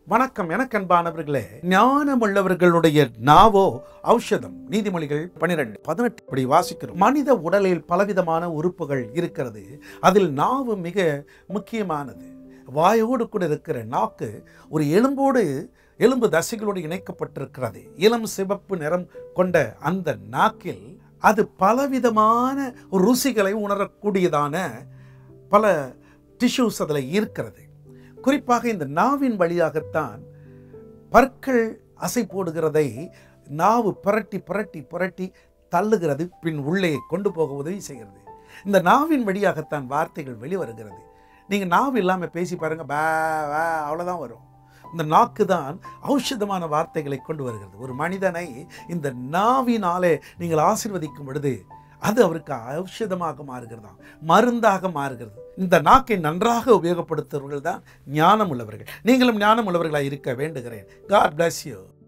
வணக்கம். எனக்கு அன்பானவர்களே, ஞானமுள்ளவர்களுடைய நாவோ ஔஷதம். நீதிமொழிகள் 12:18 இப்படி வாசிக்கிறோம். மனித உடலில் பலவிதமான உறுப்புகள் இருக்கிறது. அதில் நாவு மிக முக்கியமானது. வாயோடு கூட இருக்கிற நாக்கு ஒரு எலும்பு தசைகளோடு இணைக்கப்பட்டிருக்கிறது. இளம் சிவப்பு நிறம் கொண்ட அந்த நாக்கில் அது பலவிதமான ருசிகளை உணரக்கூடியதான பல டிஷ்யூஸ் அதில் இருக்கிறது. குறிப்பாக இந்த நாவின் வழியாகத்தான் பற்கள் அசை போடுகிறதை நாவு புரட்டி புரட்டி புரட்டி தள்ளுகிறது, பின் உள்ளே கொண்டு போக உதவி செய்கிறது. இந்த நாவின் வழியாகத்தான் வார்த்தைகள் வெளிவருகிறது. நீங்கள் நாவு இல்லாமல் பேசி பாருங்கள், பே அவ்வளோதான் வரும். இந்த நாக்கு தான் ஔஷதமான வார்த்தைகளை கொண்டு வருகிறது. ஒரு மனிதனை இந்த நாவினாலே நீங்கள் ஆசீர்வதிக்கும் பொழுது அது அவருக்கு ஔஷதமாக மாறுகிறதாம், மருந்தாக மாறுகிறது. இந்த நாக்கை நன்றாக உபயோகப்படுத்துபவர்கள் தான் ஞானம் உள்ளவர்கள். நீங்களும் ஞானம் உள்ளவர்களாக இருக்க வேண்டுகிறேன். God bless you.